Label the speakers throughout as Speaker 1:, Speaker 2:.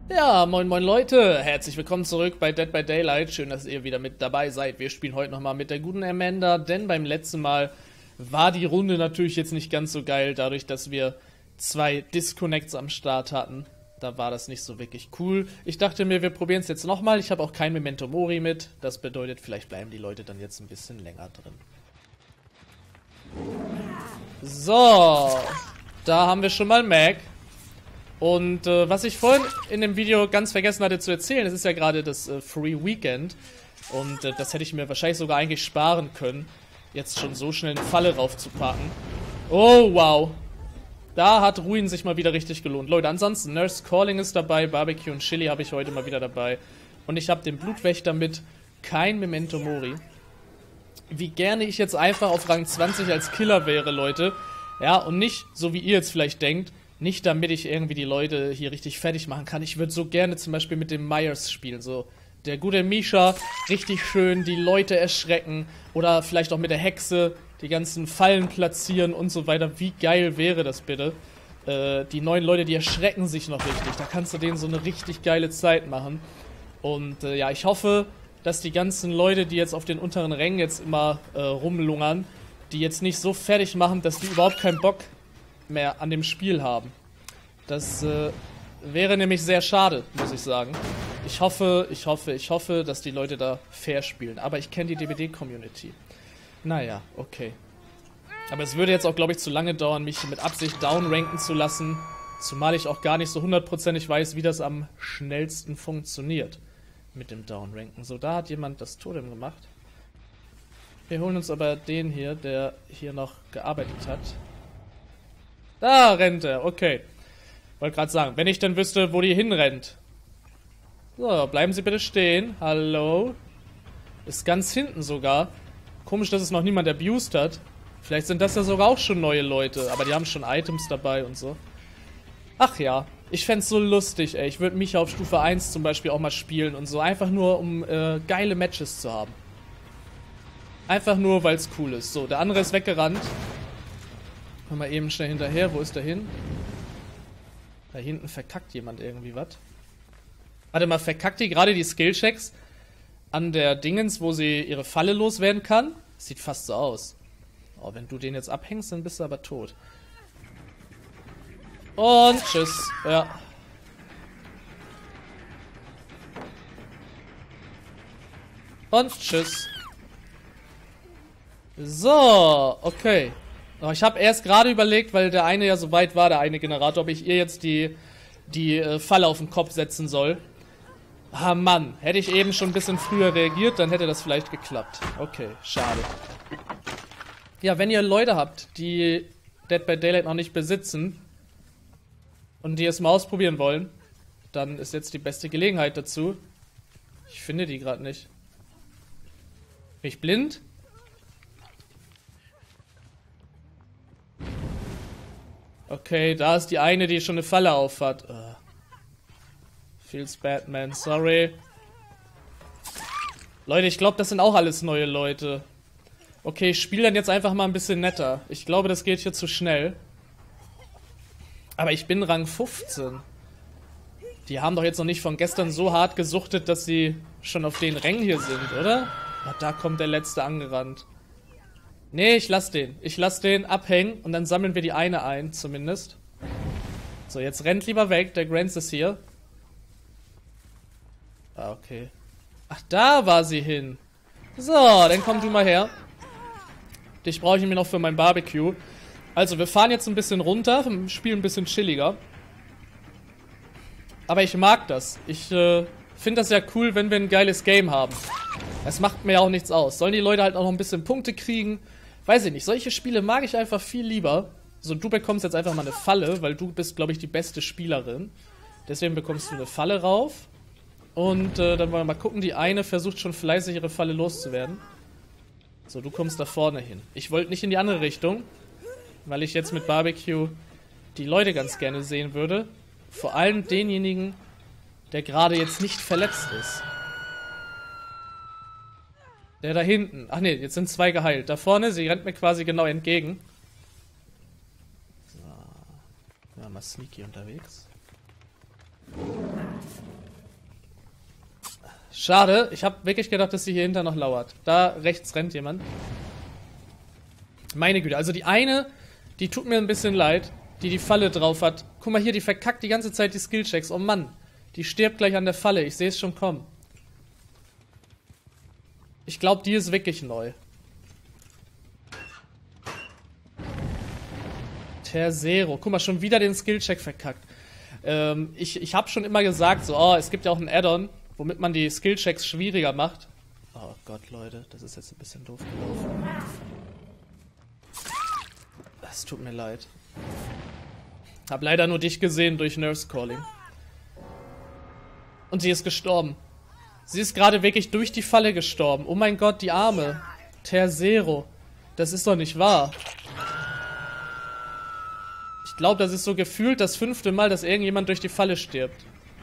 Speaker 1: Ja, moin moin Leute, herzlich willkommen zurück bei Dead by Daylight, schön, dass ihr wieder mit dabei seid. Wir spielen heute nochmal mit der guten Amanda, denn beim letzten Mal war die Runde natürlich jetzt nicht ganz so geil, dadurch, dass wir 2 Disconnects am Start hatten. Da war das nicht so wirklich cool. Ich dachte mir, wir probieren es jetzt nochmal, ich habe auch kein Memento Mori mit, das bedeutet, vielleicht bleiben die Leute dann jetzt ein bisschen länger drin. So, da haben wir schon mal Mac. Und was ich vorhin in dem Video ganz vergessen hatte zu erzählen, es ist ja gerade das Free Weekend. Und das hätte ich mir wahrscheinlich sogar eigentlich sparen können, jetzt schon so schnell eine Falle raufzupacken. Oh, wow. Da hat Ruin sich mal wieder richtig gelohnt. Leute, ansonsten, Nurse Calling ist dabei, Barbecue und Chili habe ich heute mal wieder dabei. Und ich habe den Blutwächter mit, kein Memento Mori. Wie gerne ich jetzt einfach auf Rang 20 als Killer wäre, Leute. Ja, und nicht, so wie ihr jetzt vielleicht denkt, nicht damit ich irgendwie die Leute hier richtig fertig machen kann. Ich würde so gerne zum Beispiel mit dem Myers spielen. So, der gute Misha, richtig schön die Leute erschrecken. Oder vielleicht auch mit der Hexe die ganzen Fallen platzieren und so weiter. Wie geil wäre das bitte? Die neuen Leute, die erschrecken sich noch richtig. Da kannst du denen so eine richtig geile Zeit machen. Und ja, ich hoffe, dass die ganzen Leute, die jetzt auf den unteren Rängen jetzt immer rumlungern, die jetzt nicht so fertig machen, dass die überhaupt keinen Bock mehr an dem Spiel haben. Das wäre nämlich sehr schade, muss ich sagen. Ich hoffe, dass die Leute da fair spielen. Aber ich kenne die DBD-Community. Naja, okay. Aber es würde jetzt auch, glaube ich, zu lange dauern, mich mit Absicht downranken zu lassen. Zumal ich auch gar nicht so hundertprozentig weiß, wie das am schnellsten funktioniert mit dem Downranken. So, da hat jemand das Totem gemacht. Wir holen uns aber den hier, der hier noch gearbeitet hat. Da rennt er, okay. Wollte gerade sagen, wenn ich dann wüsste, wo die hinrennt. So, bleiben Sie bitte stehen. Hallo. Ist ganz hinten sogar. Komisch, dass es noch niemand abused hat. Vielleicht sind das ja sogar auch schon neue Leute, aber die haben schon Items dabei und so. Ach ja, ich fänd's so lustig, ey. Ich würde mich auf Stufe 1 zum Beispiel auch mal spielen und so. Einfach nur, um geile Matches zu haben. Einfach nur, weil es cool ist. So, der andere ist weggerannt. Mal eben schnell hinterher. Wo ist der hin? Da hinten verkackt jemand irgendwie was. Warte mal, verkackt die gerade die Skillchecks an der Dingens, wo sie ihre Falle loswerden kann? Sieht fast so aus. Oh, wenn du den jetzt abhängst, dann bist du aber tot. Und tschüss. Ja. Und tschüss. So, okay. Ich habe erst gerade überlegt, weil der eine ja so weit war, der eine Generator, ob ich ihr jetzt die Falle auf den Kopf setzen soll. Ah Mann, hätte ich eben schon ein bisschen früher reagiert, dann hätte das vielleicht geklappt. Okay, schade. Ja, wenn ihr Leute habt, die Dead by Daylight noch nicht besitzen und die es mal ausprobieren wollen, dann ist jetzt die beste Gelegenheit dazu. Ich finde die gerade nicht. Bin ich blind? Okay, da ist die eine, die schon eine Falle auf hat. Feels bad, man. Sorry. Leute, ich glaube, das sind auch alles neue Leute. Okay, ich spiele dann jetzt einfach mal ein bisschen netter. Ich glaube, das geht hier zu schnell. Aber ich bin Rang 15. Die haben doch jetzt noch nicht von gestern so hart gesuchtet, dass sie schon auf den Rängen hier sind, oder? Ah, da kommt der Letzte angerannt. Nee, ich lass den abhängen und dann sammeln wir die eine ein, zumindest. So, jetzt rennt lieber weg, der Grants ist hier. Ah, okay. Ach, da war sie hin. So, dann komm du mal her. Dich brauche ich mir noch für mein Barbecue. Also, wir fahren jetzt ein bisschen runter, spielen ein bisschen chilliger. Aber ich mag das. Ich finde das ja cool, wenn wir ein geiles Game haben. Es macht mir ja auch nichts aus. Sollen die Leute halt auch noch ein bisschen Punkte kriegen? Weiß ich nicht. Solche Spiele mag ich einfach viel lieber. So, du bekommst jetzt einfach mal eine Falle, weil du bist, glaube ich, die beste Spielerin. Deswegen bekommst du eine Falle rauf. Und dann wollen wir mal gucken. Die eine versucht schon fleißig ihre Falle loszuwerden. So, du kommst da vorne hin. Ich wollte nicht in die andere Richtung, weil ich jetzt mit Barbecue die Leute ganz gerne sehen würde. Vor allem denjenigen, der gerade jetzt nicht verletzt ist. Der da hinten. Ach ne, jetzt sind 2 geheilt. Da vorne, sie rennt mir quasi genau entgegen. So. Ja, mal sneaky unterwegs. Schade, ich habe wirklich gedacht, dass sie hier hinter noch lauert. Da rechts rennt jemand. Meine Güte, also die eine, die tut mir ein bisschen leid, die Falle drauf hat. Guck mal hier, die verkackt die ganze Zeit die Skillchecks. Oh Mann, die stirbt gleich an der Falle. Ich sehe es schon kommen. Ich glaube, die ist wirklich neu. Terzero. Guck mal, schon wieder den Skillcheck verkackt. Ich habe schon immer gesagt, so, oh, es gibt ja auch ein Add-on, womit man die Skillchecks schwieriger macht. Oh Gott, Leute, das ist jetzt ein bisschen doof gelaufen. Es tut mir leid. Hab leider nur dich gesehen durch Nurse Calling. Und sie ist gestorben. Sie ist gerade wirklich durch die Falle gestorben. Oh mein Gott, die Arme. Terzero. Das ist doch nicht wahr. Ich glaube, das ist so gefühlt das 5. Mal, dass irgendjemand durch die Falle stirbt.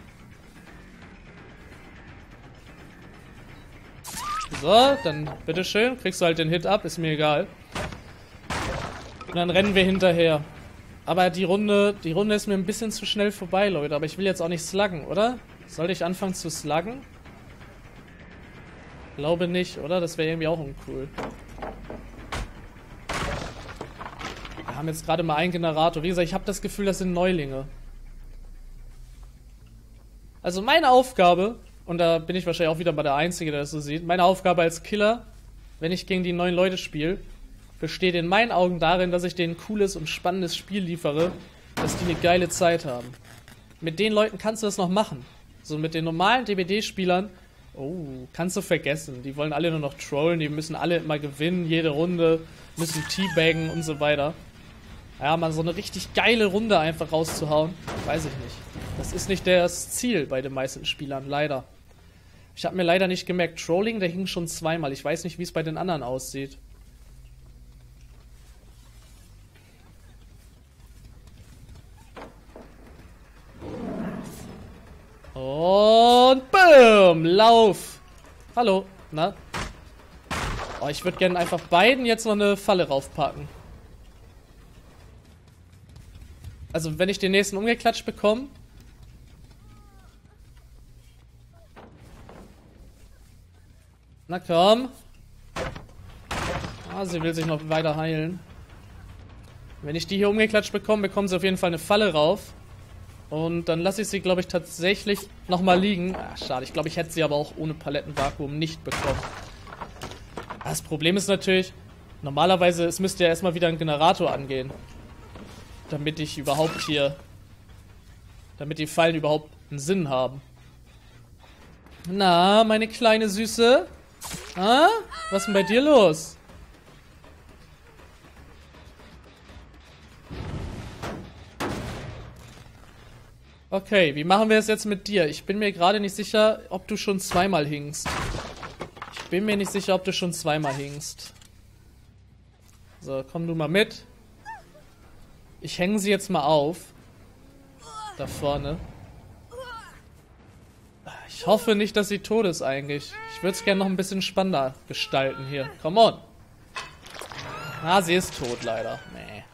Speaker 1: So, dann bitteschön. Kriegst du halt den Hit ab, ist mir egal. Und dann rennen wir hinterher. Aber die Runde ist mir ein bisschen zu schnell vorbei, Leute. Aber ich will jetzt auch nicht sluggen, oder? Sollte ich anfangen zu sluggen? Glaube nicht, oder? Das wäre irgendwie auch uncool. Wir haben jetzt gerade mal einen Generator. Wie gesagt, ich habe das Gefühl, das sind Neulinge. Also meine Aufgabe, und da bin ich wahrscheinlich auch wieder bei der Einzige, der das so sieht, meine Aufgabe als Killer, wenn ich gegen die neuen Leute spiele, besteht in meinen Augen darin, dass ich denen ein cooles und spannendes Spiel liefere, dass die eine geile Zeit haben. Mit den Leuten kannst du das noch machen. So mit den normalen DBD-Spielern, oh, kannst du vergessen. Die wollen alle nur noch trollen, die müssen alle immer gewinnen, jede Runde, müssen teabaggen und so weiter. Ja, mal so eine richtig geile Runde einfach rauszuhauen, weiß ich nicht. Das ist nicht das Ziel bei den meisten Spielern, leider. Ich habe mir leider nicht gemerkt, Trolling, der hing schon zweimal. Ich weiß nicht, wie es bei den anderen aussieht. Und boom, Lauf. Hallo, na? Oh, ich würde gerne einfach beiden jetzt noch eine Falle raufpacken. Also, wenn ich den nächsten umgeklatscht bekomme. Na komm. Ah, sie will sich noch weiter heilen. Wenn ich die hier umgeklatscht bekomme, bekommen sie auf jeden Fall eine Falle rauf. Und dann lasse ich sie, glaube ich, tatsächlich nochmal liegen. Ah, schade, ich glaube, ich hätte sie aber auch ohne Palettenvakuum nicht bekommen. Das Problem ist natürlich, normalerweise, es müsste ja erstmal wieder ein Generator angehen. Damit ich überhaupt hier... Damit die Fallen überhaupt einen Sinn haben. Na, meine kleine Süße? Ah? Was ist denn bei dir los? Okay, wie machen wir es jetzt mit dir? Ich bin mir gerade nicht sicher, ob du schon zweimal hingst. Ich bin mir nicht sicher, ob du schon zweimal hingst. So, komm du mal mit. Ich hänge sie jetzt mal auf. Da vorne. Ich hoffe nicht, dass sie tot ist eigentlich. Ich würde es gerne noch ein bisschen spannender gestalten hier. Come on. Ah, sie ist tot leider. Nee.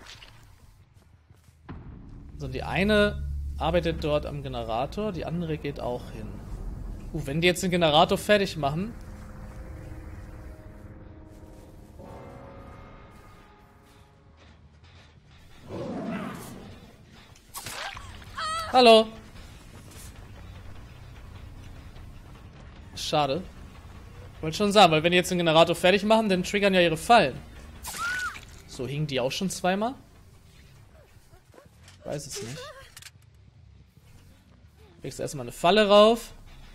Speaker 1: So, die eine arbeitet dort am Generator, die andere geht auch hin. Wenn die jetzt den Generator fertig machen. Hallo. Schade. Wollte schon sagen, weil wenn die jetzt den Generator fertig machen, dann triggern ja ihre Fallen. So, hingen die auch schon zweimal? Ich weiß es nicht. Legst erstmal eine Falle rauf.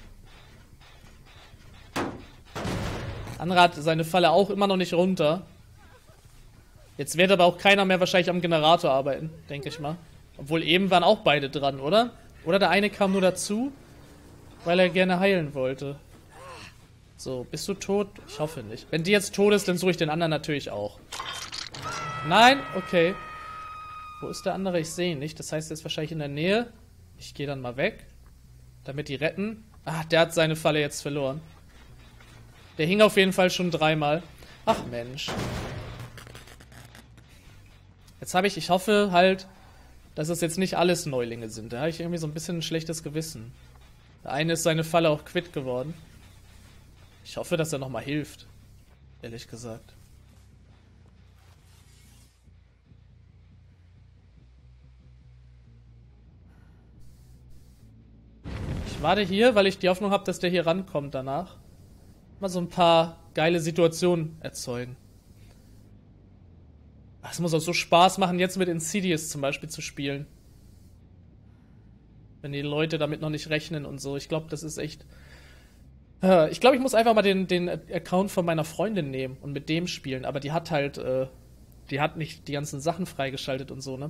Speaker 1: Andere hat seine Falle auch immer noch nicht runter. Jetzt wird aber auch keiner mehr wahrscheinlich am Generator arbeiten, denke ich mal. Obwohl eben waren auch beide dran, oder? Oder der eine kam nur dazu, weil er gerne heilen wollte. So, bist du tot? Ich hoffe nicht. Wenn die jetzt tot ist, dann suche ich den anderen natürlich auch. Nein? Okay. Wo ist der andere? Ich sehe ihn nicht. Das heißt, er ist wahrscheinlich in der Nähe. Ich gehe dann mal weg. Damit die retten. Ah, der hat seine Falle jetzt verloren. Der hing auf jeden Fall schon dreimal. Ach Mensch. Jetzt habe ich hoffe halt, dass es jetzt nicht alles Neulinge sind. Da habe ich irgendwie so ein bisschen ein schlechtes Gewissen. Der eine ist seine Falle auch quitt geworden. Ich hoffe, dass er nochmal hilft. Ehrlich gesagt. Ich warte hier, weil ich die Hoffnung habe, dass der hier rankommt danach. Mal so ein paar geile Situationen erzeugen. Es muss auch so Spaß machen, jetzt mit Insidious zum Beispiel zu spielen. Wenn die Leute damit noch nicht rechnen und so. Ich glaube, das ist echt... Ich glaube, ich muss einfach mal den Account von meiner Freundin nehmen und mit dem spielen. Aber die hat halt... die hat nicht die ganzen Sachen freigeschaltet und so, ne?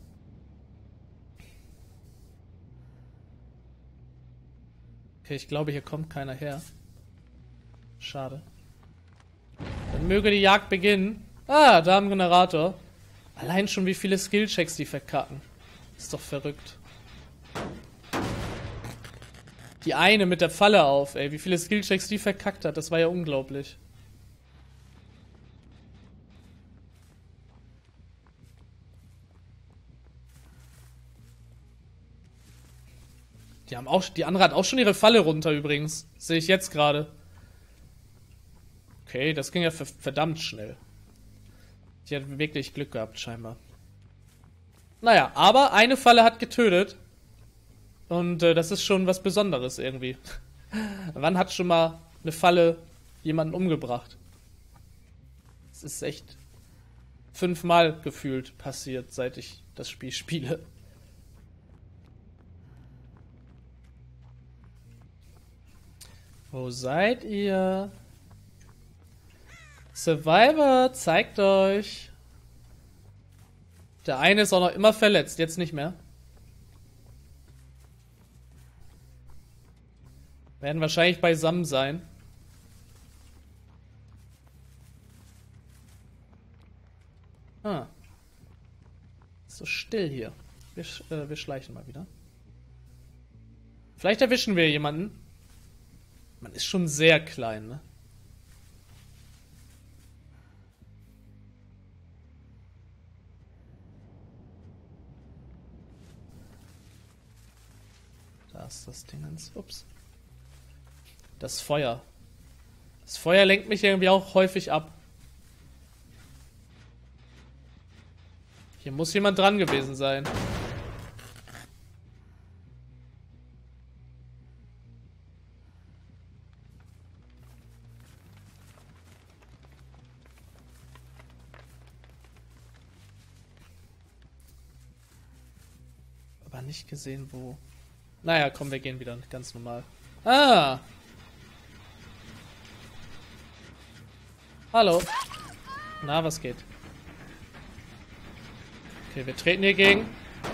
Speaker 1: Okay, ich glaube, hier kommt keiner her. Schade. Dann möge die Jagd beginnen. Ah, da haben Generator. Allein schon wie viele Skillchecks die verkacken. Ist doch verrückt. Die eine mit der Falle auf, ey. Wie viele Skillchecks die verkackt hat. Das war ja unglaublich. Die andere hat auch schon ihre Falle runter übrigens. Sehe ich jetzt gerade. Okay, das ging ja verdammt schnell. Die hat wirklich Glück gehabt, scheinbar. Naja, aber eine Falle hat getötet. Und das ist schon was Besonderes irgendwie. Wann hat schon mal eine Falle jemanden umgebracht? Das ist echt 5-mal gefühlt passiert, seit ich das Spiel spiele. Wo seid ihr? Survivor, zeigt euch. Der eine ist auch noch immer verletzt, jetzt nicht mehr. Werden wahrscheinlich beisammen sein. Ah. Ist so still hier. Wir schleichen mal wieder. Vielleicht erwischen wir jemanden. Man ist schon sehr klein, ne? Da ist das Dingens. Ups. Das Feuer. Das Feuer lenkt mich irgendwie auch häufig ab. Hier muss jemand dran gewesen sein. Aber nicht gesehen, wo. Naja, komm, wir gehen wieder ganz normal. Ah! Hallo. Na, was geht? Okay, wir treten hier gegen.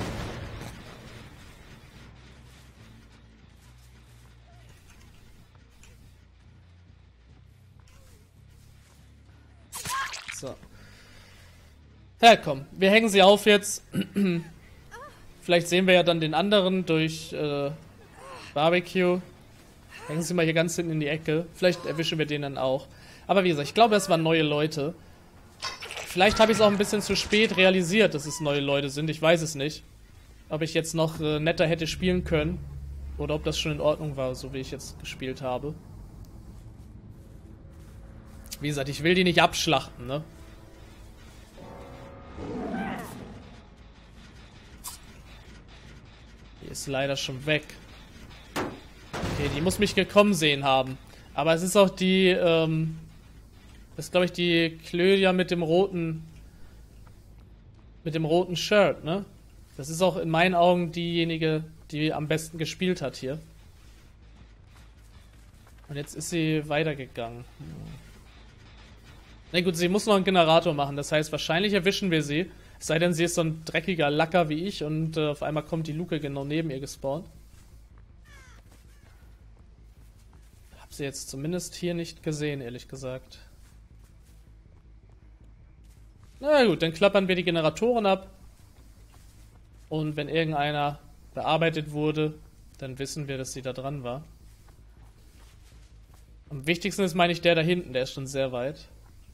Speaker 1: So. Ja, komm. Wir hängen sie auf jetzt. Vielleicht sehen wir ja dann den anderen durch Barbecue. Hängen sie mal hier ganz hinten in die Ecke. Vielleicht erwischen wir den dann auch. Aber wie gesagt, ich glaube, es waren neue Leute. Vielleicht habe ich es auch ein bisschen zu spät realisiert, dass es neue Leute sind. Ich weiß es nicht. Ob ich jetzt noch netter hätte spielen können. Oder ob das schon in Ordnung war, so wie ich jetzt gespielt habe. Wie gesagt, ich will die nicht abschlachten, ne? Die ist leider schon weg. Okay, die muss mich gekommen sehen haben. Aber es ist auch die, das ist, glaube ich, die Klödia mit dem roten Shirt, ne? Das ist auch in meinen Augen diejenige, die am besten gespielt hat hier. Und jetzt ist sie weitergegangen. Na gut, sie muss noch einen Generator machen. Das heißt, wahrscheinlich erwischen wir sie. Es sei denn, sie ist so ein dreckiger Lacker wie ich und auf einmal kommt die Luke genau neben ihr gespawnt. Hab sie jetzt zumindest hier nicht gesehen, ehrlich gesagt. Na gut, dann klappern wir die Generatoren ab. Und wenn irgendeiner bearbeitet wurde, dann wissen wir, dass sie da dran war. Am wichtigsten ist, meine ich, der da hinten, der ist schon sehr weit.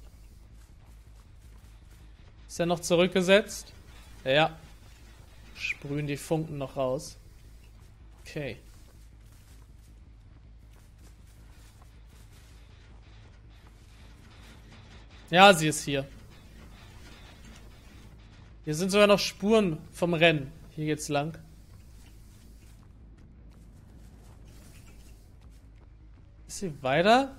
Speaker 1: Ist er noch zurückgesetzt? Ja. Sprühen die Funken noch raus. Okay. Ja, sie ist hier. Hier sind sogar noch Spuren vom Rennen. Hier geht's lang. Ist sie weiter?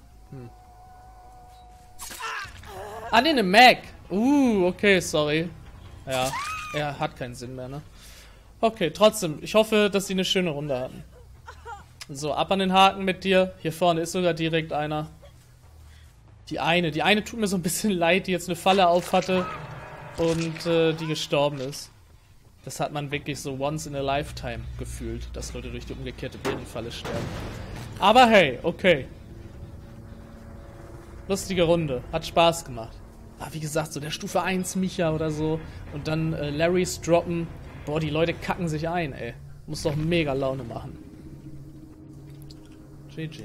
Speaker 1: Ah, ne, eine Mac. Okay, sorry. Ja, er hat keinen Sinn mehr, ne? Okay, trotzdem. Ich hoffe, dass sie eine schöne Runde hatten. So, ab an den Haken mit dir. Hier vorne ist sogar direkt einer. Die eine tut mir so ein bisschen leid, die jetzt eine Falle auf hatte und die gestorben ist. Das hat man wirklich so once in a lifetime gefühlt, dass Leute durch die umgekehrte Bärenfalle sterben. Aber hey, okay. Lustige Runde, hat Spaß gemacht. Aber wie gesagt, so der Stufe 1 Micha oder so und dann Larrys droppen. Boah, die Leute kacken sich ein, ey. Muss doch mega Laune machen. GG.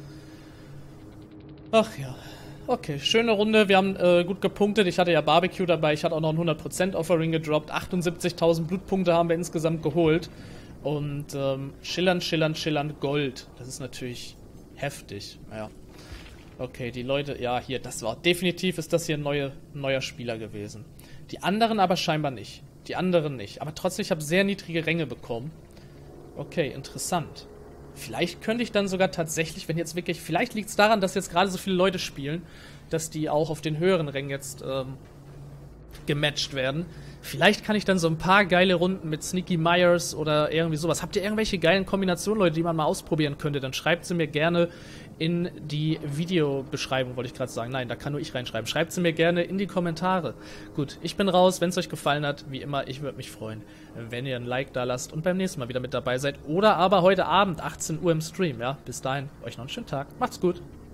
Speaker 1: Ach ja. Okay, schöne Runde. Wir haben gut gepunktet. Ich hatte ja Barbecue dabei. Ich hatte auch noch ein 100% Offering gedroppt. 78.000 Blutpunkte haben wir insgesamt geholt. Und schillernd Gold. Das ist natürlich heftig. Ja. Okay, die Leute... Ja, hier, das war... Definitiv ist das hier ein neuer Spieler gewesen. Die anderen aber scheinbar nicht. Die anderen nicht. Aber trotzdem, ich habe sehr niedrige Ränge bekommen. Okay, interessant. Vielleicht könnte ich dann sogar tatsächlich, wenn jetzt wirklich, vielleicht liegt es daran, dass jetzt gerade so viele Leute spielen, dass die auch auf den höheren Rängen jetzt gematcht werden. Vielleicht kann ich dann so ein paar geile Runden mit Sneaky Myers oder irgendwie sowas. Habt ihr irgendwelche geilen Kombinationen, Leute, die man mal ausprobieren könnte? Dann schreibt sie mir gerne in die Videobeschreibung, wollte ich gerade sagen. Nein, da kann nur ich reinschreiben. Schreibt sie mir gerne in die Kommentare. Gut, ich bin raus. Wenn es euch gefallen hat, wie immer, ich würde mich freuen, wenn ihr ein Like da lasst und beim nächsten Mal wieder mit dabei seid. Oder aber heute Abend, 18 Uhr im Stream. Ja, bis dahin, euch noch einen schönen Tag. Macht's gut.